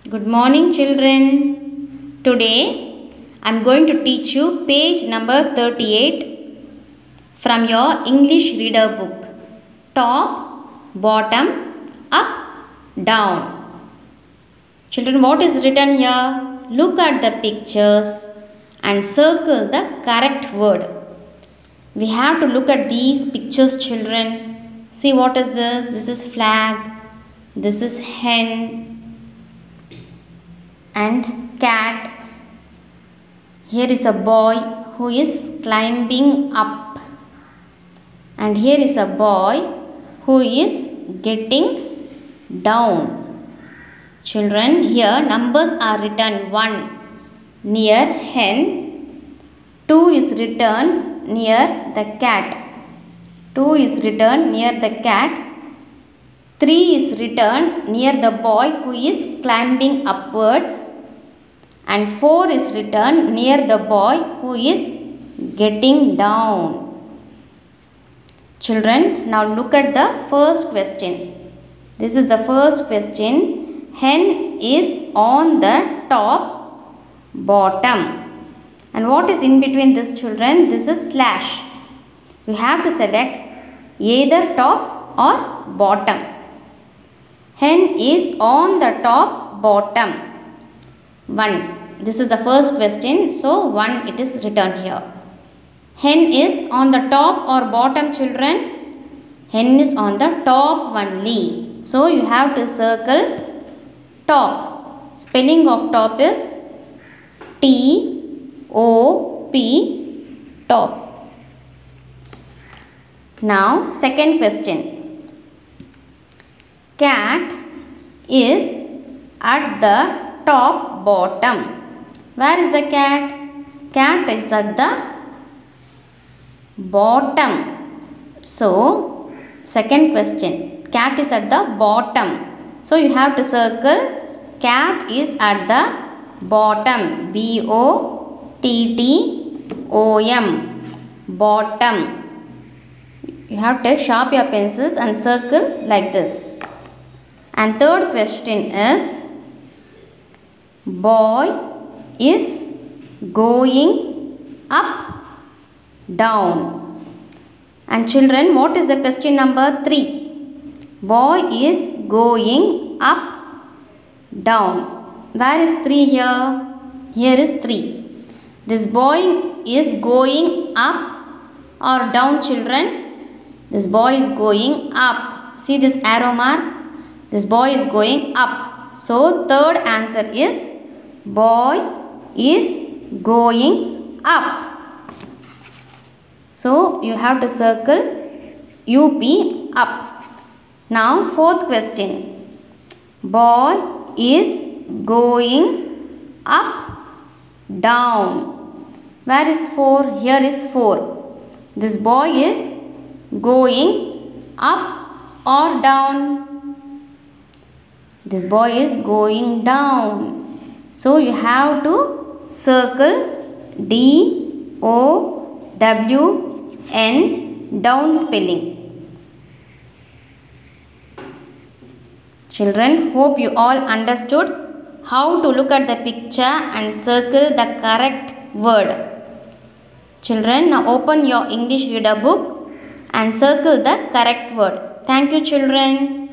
Good morning, children. Today I am going to teach you page number 38 from your English reader book. Top, bottom, up, down. Children, what is written here? Look at the pictures and circle the correct word. We have to look at these pictures, children. See, what is this? This is flag. This is hen and cat. Here is a boy who is climbing up, and here is a boy who is getting down. Children, here numbers are written 1 near hen, 2 is written near the cat, 2 is written near the cat, 3 is written near the boy who is climbing upwards, and 4 is written near the boy who is getting down. Children, now look at the first question. This is the first question. Hen is on the top, bottom. And what is in between this, children? This is slash. You have to select either top or bottom. Hen is on the top, bottom. 1. This is the first question. So 1 it is written here. Hen is on the top or bottom, children? Hen is on the top only. So you have to circle top. Spelling of top is T-O-P, top. Now second question. Cat is at the top, bottom. Where is the cat? Cat is at the bottom. So, second question. Cat is at the bottom. So, you have to circle cat is at the bottom. B-O-T-T-O-M. Bottom. You have to sharpen your pencils and circle like this. And third question is, boy is going up, down. And children, what is the question number 3? Boy is going up, down. Where is 3 here? Here is 3. This boy is going up or down, children? This boy is going up. See this arrow mark? This boy is going up. So, third answer is boy is going up. So, you have to circle UP, up. Now, fourth question. Boy is going up, down. Where is 4? Here is 4. This boy is going up or down? This boy is going down. So you have to circle D-O-W-N, down spelling. Children, hope you all understood how to look at the picture and circle the correct word. Children, now open your English reader book and circle the correct word. Thank you, children.